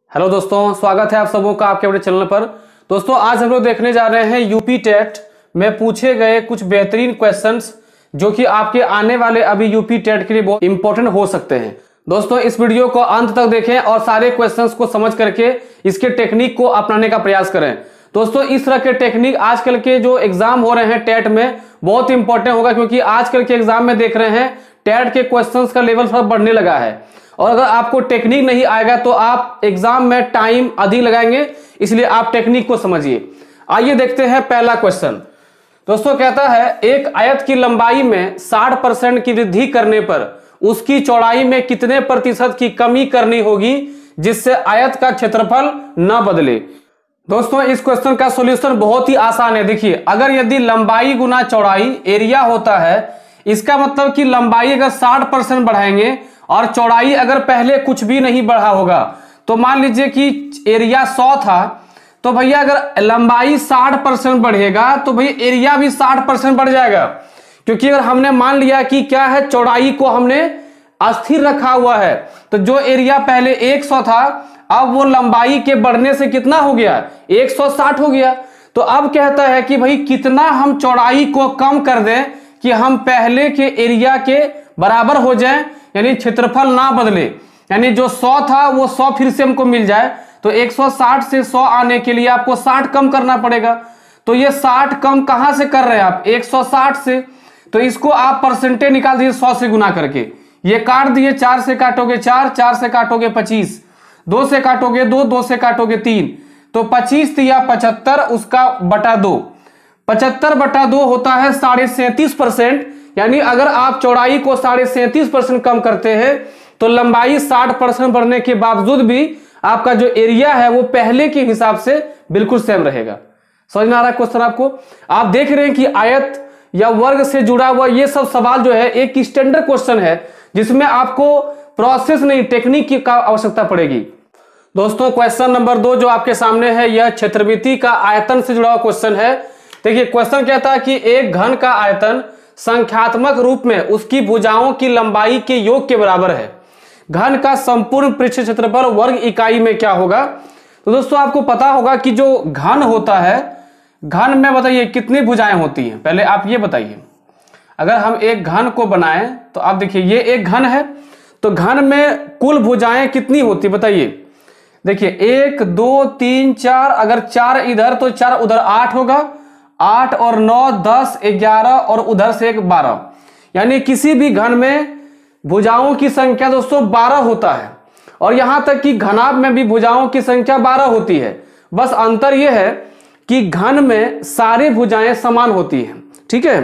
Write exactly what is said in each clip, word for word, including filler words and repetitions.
Hello दोस्तों, स्वागत है आप सबों का आपके अपने चैनल पर। दोस्तों आज हम लोग देखने जा रहे हैं यूपी टेट में पूछे गए कुछ बेहतरीन क्वेश्चंस जो कि आपके आने वाले अभी यूपी टेट के लिए बहुत इंपॉर्टेंट हो सकते हैं। दोस्तों इस वीडियो को अंत तक देखें और सारे क्वेश्चंस को समझ करके इसके टेक्निक को अपनाने का प्रयास करें। दोस्तों इस तरह के टेक्निक आजकल के जो एग्जाम हो रहे हैं टेट में बहुत इंपॉर्टेंट होगा, क्योंकि आजकल के एग्जाम में देख रहे हैं टेट के क्वेश्चंस का लेवल थोड़ा बढ़ने लगा है और अगर आपको टेक्निक नहीं आएगा तो आप एग्जाम में टाइम अधिक लगाएंगे, इसलिए आप टेक्निक को समझिए। आइए देखते हैं पहला क्वेश्चन। दोस्तों कहता है एक आयत की लंबाई में साठ परसेंट की वृद्धि करने पर उसकी चौड़ाई में कितने प्रतिशत की कमी करनी होगी जिससे आयत का क्षेत्रफल न बदले। दोस्तों इस क्वेश्चन का सॉल्यूशन बहुत ही आसान है। देखिए अगर यदि लंबाई गुना चौड़ाई एरिया होता है, इसका मतलब कि लंबाई अगर साठ परसेंट बढ़ाएंगे और चौड़ाई अगर पहले कुछ भी नहीं बढ़ा होगा, तो मान लीजिए कि एरिया सौ था, तो भैया अगर लंबाई साठ परसेंट बढ़ेगा तो भैया एरिया भी साठ परसेंट बढ़ जाएगा। क्योंकि अगर हमने मान लिया कि क्या है चौड़ाई को हमने अस्थिर रखा हुआ है, तो जो एरिया पहले एक सौ था अब वो लंबाई के बढ़ने से कितना हो गया, एक सौ साठ हो गया। तो अब कहता है कि भाई कितना हम चौड़ाई को कम कर दें कि हम पहले के एरिया के बराबर हो जाएं, यानी क्षेत्रफल ना बदले, यानी जो सौ था वो सौ फिर से हमको मिल जाए। तो एक सौ साठ से सौ आने के लिए आपको साठ कम करना पड़ेगा। तो ये साठ कम कहां से कर रहे हैं आप, एक सौ साठ से। तो इसको आप परसेंटेज निकाल दीजिए सौ से गुना करके, ये काट दिए, चार से काटोगे चार, चार से काटोगे पच्चीस, दो से काटोगे दो, दो से काटोगे तीन, तो पच्चीस दिया पचहत्तर, उसका बटा दो, पचहत्तर बटा दो होता है साढ़े सैंतीस परसेंट। यानी अगर आप चौड़ाई को साढ़े सैंतीस परसेंट कम करते हैं तो लंबाई साठ परसेंट बढ़ने के बावजूद भी आपका जो एरिया है वो पहले के हिसाब से बिल्कुल सेम रहेगा। समझ में आ रहा है क्वेश्चन आपको? आप देख रहे हैं कि आयत या वर्ग से जुड़ा हुआ ये सब सवाल जो है एक स्टैंडर्ड क्वेश्चन है जिसमें आपको प्रोसेस नहीं टेक्निक की आवश्यकता पड़ेगी। दोस्तों क्वेश्चन नंबर दो जो आपके सामने है यह क्षेत्रवृत्ति का आयतन से जुड़ा हुआ क्वेश्चन है। देखिए क्वेश्चन कहता है कि एक घन का आयतन संख्यात्मक रूप में उसकी भुजाओं की लंबाई के योग के बराबर है। घन का संपूर्ण पृष्ठ क्षेत्रफल वर्ग इकाई में क्या होगा। तो दोस्तों आपको पता होगा कि जो घन होता है, घन में बताइए कितनी भुजाएं होती हैं, पहले आप ये बताइए। अगर हम एक घन को बनाएं तो आप देखिए ये एक घन है, तो घन में कुल भुजाएं कितनी होती बताइए। देखिए एक दो तीन चार, अगर चार इधर तो चार उधर, आठ होगा, आठ और नौ दस ग्यारह और उधर से एक बारह, यानी किसी भी घन में भुजाओं की संख्या दोस्तों बारह होता है। और यहां तक कि घनाभ में भी भुजाओं की संख्या बारह होती है, बस अंतर यह है कि घन में सारी भुजाएं समान होती हैं। ठीक है,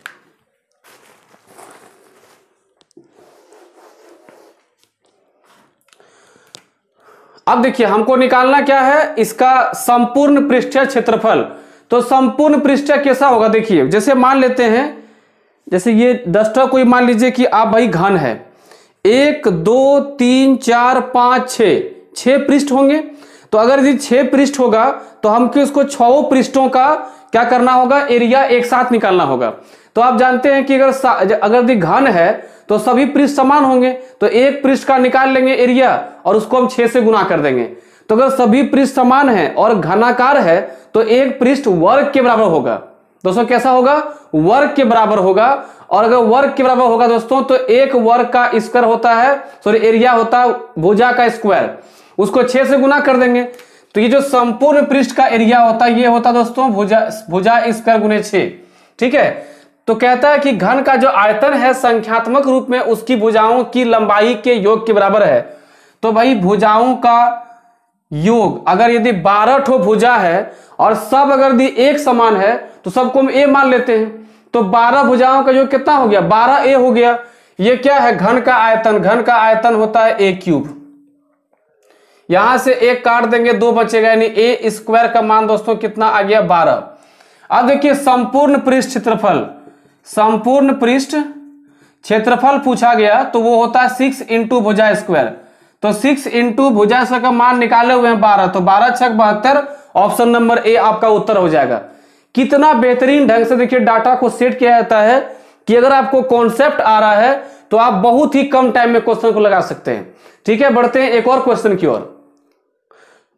अब देखिए हमको निकालना क्या है, इसका संपूर्ण पृष्ठीय क्षेत्रफल। तो संपूर्ण पृष्ठ कैसा होगा, देखिए जैसे मान लेते हैं, जैसे ये दसटा कोई मान लीजिए कि आप भाई घन है, एक दो तीन चार पांच छह, छह पृष्ठ होंगे। तो अगर यदि छह पृष्ठ होगा तो हमको इसको छह पृष्ठों का क्या करना होगा, एरिया एक साथ निकालना होगा। तो आप जानते हैं कि अगर अगर यदि घन है तो सभी पृष्ठ समान होंगे, तो एक पृष्ठ का निकाल लेंगे एरिया और उसको हम छह से गुना कर देंगे। तो अगर सभी पृष्ठ समान है और घनाकार है तो एक पृष्ठ वर्ग के बराबर होगा। दोस्तों कैसा होगा, वर्ग के बराबर होगा। और अगर वर्ग के बराबर होगा दोस्तों तो एक वर्ग का स्क्वायर होता है, सॉरी एरिया होता है भुजा का स्क्वायर, उसको छह से गुना कर देंगे। तो ये जो संपूर्ण पृष्ठ का एरिया होता है ये होता है दोस्तों भुजा भुजा स्क्वायर गुने छह। ठीक है, तो कहता है कि घन का जो आयतन है संख्यात्मक रूप में उसकी भुजाओं की लंबाई के योग के बराबर है। तो भाई भुजाओं का योग अगर यदि बारह ठो भुजा है और सब अगर यदि एक समान है तो सबको हम ए मान लेते हैं, तो बारह भुजाओं का योग कितना हो गया, बारह ए हो गया। ये क्या है, घन का आयतन, घन का आयतन होता है ए क्यूब। यहां से एक काट देंगे दो बचेगा, यानी ए स्क्वायर का मान दोस्तों कितना आ गया, बारह। अब देखिए संपूर्ण पृष्ठ क्षेत्रफल, संपूर्ण पृष्ठ क्षेत्रफल पूछा गया तो वो होता है सिक्स इंटू भुजा स्क्वायर। तो सिक्स इंटू भुजा स्क्वायर का मान निकाले हुए हैं बारह, तो बारह छक बहत्तर, ऑप्शन नंबर ए आपका उत्तर हो जाएगा। कितना बेहतरीन ढंग से देखिए डाटा को सेट किया जाता है कि अगर आपको कॉन्सेप्ट आ रहा है तो आप बहुत ही कम टाइम में क्वेश्चन को लगा सकते हैं। ठीक है, बढ़ते हैं एक और क्वेश्चन की ओर।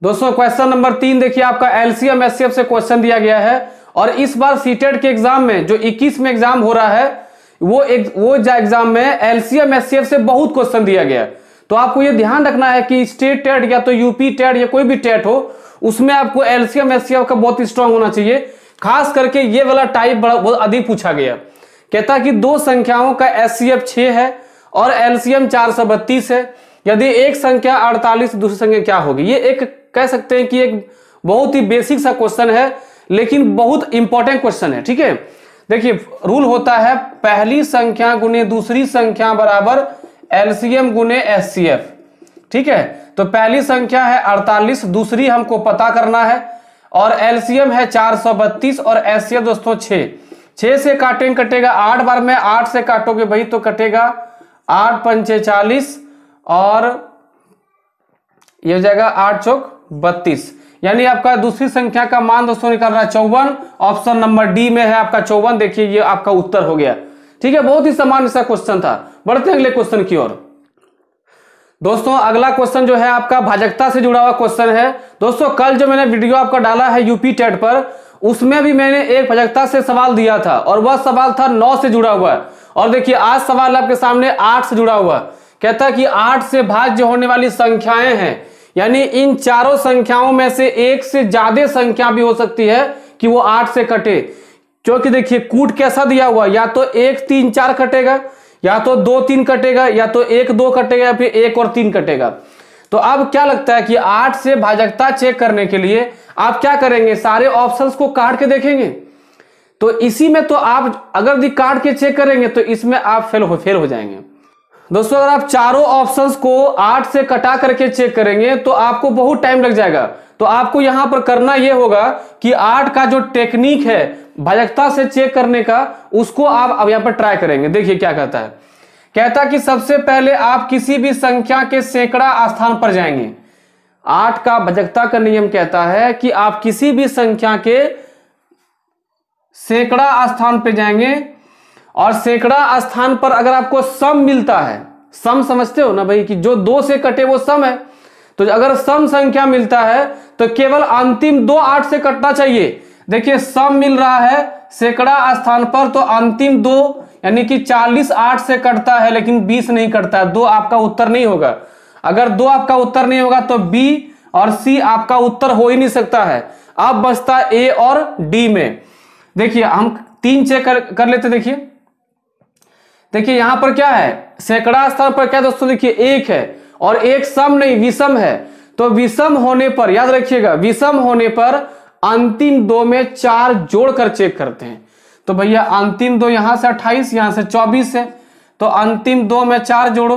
दोस्तों क्वेश्चन नंबर तीन देखिए, आपका एलसीएम एचसीएफ से क्वेश्चन दिया गया है और इस बार सीटेट के एग्जाम में जो इक्कीस में एग्जाम हो रहा है वो एक वो एग्जाम में एलसीएम एचसीएफ से बहुत क्वेश्चन दिया गया। तो आपको ये ध्यान रखना है कि स्टेट टेट या तो यूपी टेट या कोई भी टेट हो उसमें आपको एलसीएम एचसीएफ का बहुत स्ट्रांग होना चाहिए। खास करके ये वाला टाइप बड़ा बहुत अधिक पूछा गया। कहता कि दो संख्याओं का एचसीएफ छह है और एलसीएम चार सौ बत्तीस है, यदि एक संख्या अड़तालीस दूसरी संख्या क्या होगी। ये एक कह सकते हैं कि एक बहुत ही बेसिक सा क्वेश्चन है लेकिन बहुत इंपॉर्टेंट क्वेश्चन है। ठीक है, देखिए रूल होता है पहली संख्या गुने दूसरी संख्या बराबर एलसीएम गुने एचसीएफ। ठीक है, तो पहली संख्या है अड़तालीस, दूसरी हमको पता करना है और एलसीएम है चार सौ बत्तीस और एचसीएफ दोस्तों छह। छह से काटेंगे कटेगा आठ बार में, आठ से काटोगे भाई तो कटेगा आठ पंचे चालीस और ये हो जाएगा आठ चौक बत्तीस, यानी आपका दूसरी संख्या का मान दोस्तों निकल रहा है चौवन। ऑप्शन नंबर डी में है आपका चौवन। देखिए ये आपका उत्तर हो गया। ठीक है, बहुत ही सामान्य सा क्वेश्चन था। बढ़ते हैं अगले क्वेश्चन की ओर। दोस्तों अगला क्वेश्चन जो है आपका भाजकता से जुड़ा हुआ क्वेश्चन है। दोस्तों कल जो मैंने वीडियो आपका डाला है यूपी टेट पर उसमें भी मैंने एक भाजकता से सवाल दिया था और वह सवाल था नौ से जुड़ा हुआ है। और देखिए आज सवाल आपके सामने आठ से जुड़ा हुआ है। कहता है कि आठ से भाज्य होने वाली संख्याएं हैं, यानी इन चारों संख्याओं में से एक से ज्यादा संख्या भी हो सकती है कि वो आठ से कटे। क्योंकि देखिए कूट कैसा दिया हुआ, या तो एक तीन चार कटेगा, या तो दो तीन कटेगा, या तो एक दो कटेगा, या फिर एक और तीन कटेगा। तो अब क्या लगता है कि आठ से भाजकता चेक करने के लिए आप क्या करेंगे, सारे ऑप्शंस को काट के देखेंगे। तो इसी में तो आप अगर दी काट के चेक करेंगे तो इसमें आप फेल हो फेल हो जाएंगे। दोस्तों अगर आप चारों ऑप्शंस को आठ से कटा करके चेक करेंगे तो आपको बहुत टाइम लग जाएगा। तो आपको यहां पर करना यह होगा कि आठ का जो टेक्निक है भाजकता से चेक करने का उसको आप अब यहां पर ट्राई करेंगे। देखिए क्या कहता है। कहता कि सबसे पहले आप किसी भी संख्या के सैकड़ा स्थान पर जाएंगे। आठ का भाजकता का नियम कहता है कि आप किसी भी संख्या के सैकड़ा स्थान पर जाएंगे और सैकड़ा स्थान पर अगर आपको सम मिलता है, सम समझते हो ना भाई कि जो दो से कटे वो सम है, तो अगर सम संख्या मिलता है तो केवल अंतिम दो आठ से कटना चाहिए। देखिए सम मिल रहा है सैकड़ा स्थान पर तो अंतिम दो यानी कि चालीस आठ से कटता है लेकिन बीस नहीं कटता है। दो आपका उत्तर नहीं होगा। अगर दो आपका उत्तर नहीं होगा तो बी और सी आपका उत्तर हो ही नहीं सकता है। अब बचता ए और डी में। देखिए हम तीन चेक कर, कर लेते। देखिए देखिए यहां पर क्या है, सैकड़ा स्थान पर क्या दोस्तों, देखिए एक है और एक सम नहीं विषम है। तो विषम होने पर याद रखिएगा, विषम होने पर अंतिम दो में चार जोड़कर चेक करते हैं। तो भैया अंतिम दो यहां से अट्ठाईस, यहां से चौबीस है, तो अंतिम दो में चार जोड़ो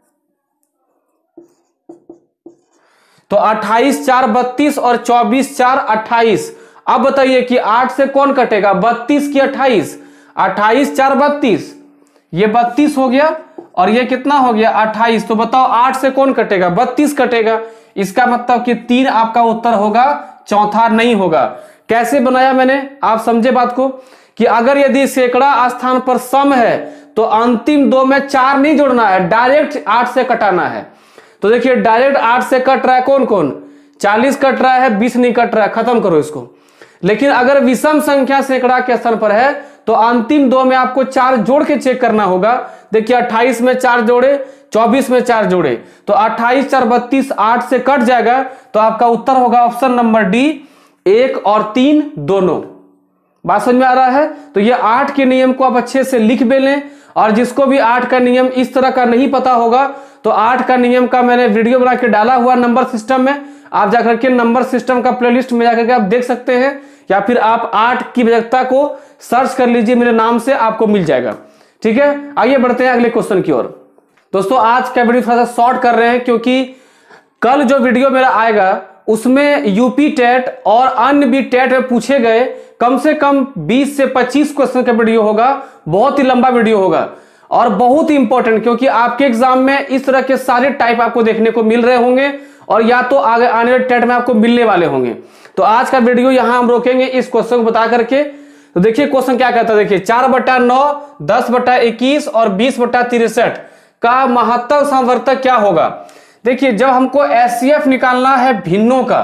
तो अट्ठाईस चार बत्तीस और चौबीस चार अट्ठाईस। अब बताइए कि आठ से कौन कटेगा, बत्तीस की अट्ठाईस। अट्ठाईस चार बत्तीस, ये बत्तीस हो गया और ये कितना हो गया अट्ठाईस। तो बताओ आठ से कौन कटेगा, बत्तीस कटेगा। इसका मतलब कि तीन आपका उत्तर होगा, चौथा नहीं होगा। कैसे बनाया मैंने, आप समझे बात को, कि अगर यदि सैकड़ा स्थान पर सम है तो अंतिम दो में चार नहीं जोड़ना है, डायरेक्ट आठ से कटाना है। तो देखिए डायरेक्ट आठ से कट रहा है कौन कौन, चालीस कट रहा है, बीस नहीं कट रहा है, खत्म करो इसको। लेकिन अगर विषम संख्या सैकड़ा के स्थान पर है तो अंतिम दो में आपको चार जोड़ के चेक करना होगा। देखिए अट्ठाईस में चार जोड़े, चौबीस में चार जोड़े, तो अट्ठाईस चार बत्तीस, आठ से कट जाएगा। तो आपका उत्तर होगा ऑप्शन नंबर डी, एक और तीन दोनों। बात समझ में आ रहा है। तो ये आठ के नियम को आप अच्छे से लिख भी लें, और जिसको भी आठ का नियम इस तरह का नहीं पता होगा तो आठ का नियम का मैंने वीडियो बना के डाला हुआ नंबर सिस्टम में, आप जाकर के नंबर सिस्टम का प्लेलिस्ट में जाकर के आप देख सकते हैं, या फिर आप आठ की भाजकता को सर्च कर लीजिए मेरे नाम से, आपको मिल जाएगा। ठीक है, आइए बढ़ते हैं अगले क्वेश्चन की ओर। दोस्तों आज का वीडियो थोड़ा सा शॉर्ट कर रहे हैं क्योंकि कल जो वीडियो मेरा आएगा उसमें यूपी टेट और अन्य भी टेट में पूछे गए कम से कम बीस से पच्चीस क्वेश्चन का वीडियो होगा। बहुत ही लंबा वीडियो होगा और बहुत ही इंपॉर्टेंट, क्योंकि आपके एग्जाम में इस तरह के सारे टाइप आपको देखने को मिल रहे होंगे और या तो आगे आने वाले टेट में आपको मिलने वाले होंगे। तो आज का वीडियो यहां हम रोकेंगे इस क्वेश्चन को बता करके। तो देखिए क्वेश्चन क्या कहता है, देखिए चार बटा नौ, दस बटा इक्कीस और बीस बटा तिरसठ का महत्तम समवर्तक क्या होगा। देखिए जब हमको एचसीएफ निकालना है भिन्नों का,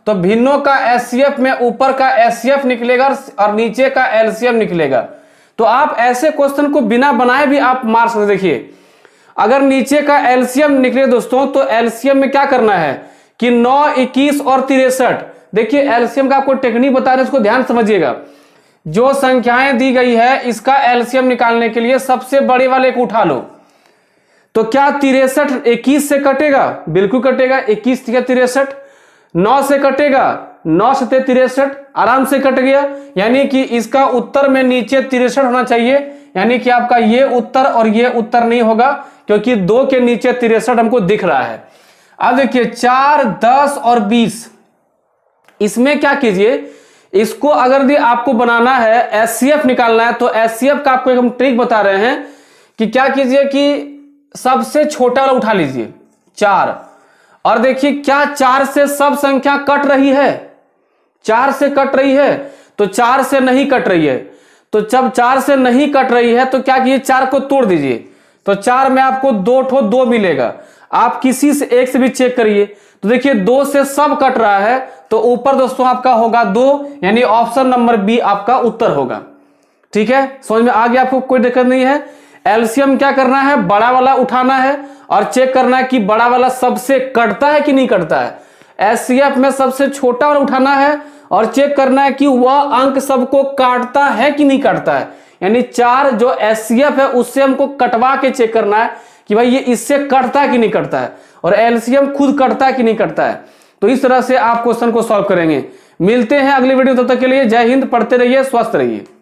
तो भिन्नों का एचसीएफ में ऊपर का एचसीएफ निकलेगा और नीचे का एलसीएम निकलेगा। तो आप ऐसे क्वेश्चन को बिना बनाए भी आप मार सकते। देखिए अगर नीचे का एलसीएम निकले दोस्तों तो एलसीएम में क्या करना है कि नौ, इक्कीस और तिरसठ। देखिए एलसीएम का आपको टेक्निक बता रहे हैं, उसको ध्यान समझिएगा। जो संख्याएं दी गई है इसका एलसीएम निकालने के लिए सबसे बड़े वाले को उठा लो। तो क्या तिरसठ इक्कीस से कटेगा? बिल्कुल कटेगा। इक्कीस क्या तिरसठ, नौ से कटेगा, नौ से तिरसठ आराम से कट गया। यानी कि इसका उत्तर में नीचे तिरसठ होना चाहिए, यानी कि आपका ये उत्तर और ये उत्तर नहीं होगा क्योंकि दो के नीचे तिरसठ हमको दिख रहा है। अब देखिए चार, दस और बीस, इसमें क्या कीजिए, इसको अगर आपको बनाना है एचसीएफ निकालना है तो एचसीएफ का आपको एक हम ट्रिक बता रहे हैं कि क्या कीजिए कि सबसे छोटा वाला उठा लीजिए चार, और देखिए क्या चार से सब संख्या कट रही है? चार से कट रही है तो चार से नहीं कट रही है। तो जब चार से नहीं कट रही है तो क्या कीजिए, चार को तोड़ दीजिए। तो चार में आपको दो ठो दो मिलेगा। आप किसी से एक से भी चेक करिए तो देखिए दो से सब कट रहा है तो ऊपर दोस्तों आपका होगा दो, यानी ऑप्शन नंबर बी आपका उत्तर होगा। ठीक है, समझ में आ गया? आपको कोई दिक्कत नहीं है। एलसीएम क्या करना है, बड़ा वाला उठाना है और चेक करना है कि बड़ा वाला सबसे कटता है कि नहीं कटता है। एचसीएफ में सबसे छोटा वाला उठाना है और चेक करना है कि वह अंक सबको काटता है कि नहीं काटता है। यानी चार जो एचसीएफ है उससे हमको कटवा के चेक करना है कि भाई ये इससे कटता है कि नहीं कटता है, और एलसीएम खुद कटता है कि नहीं कटता है। तो इस तरह से आप क्वेश्चन को सॉल्व करेंगे। मिलते हैं अगली वीडियो, तब तक के लिए जय हिंद, पढ़ते रहिए, स्वस्थ रहिए।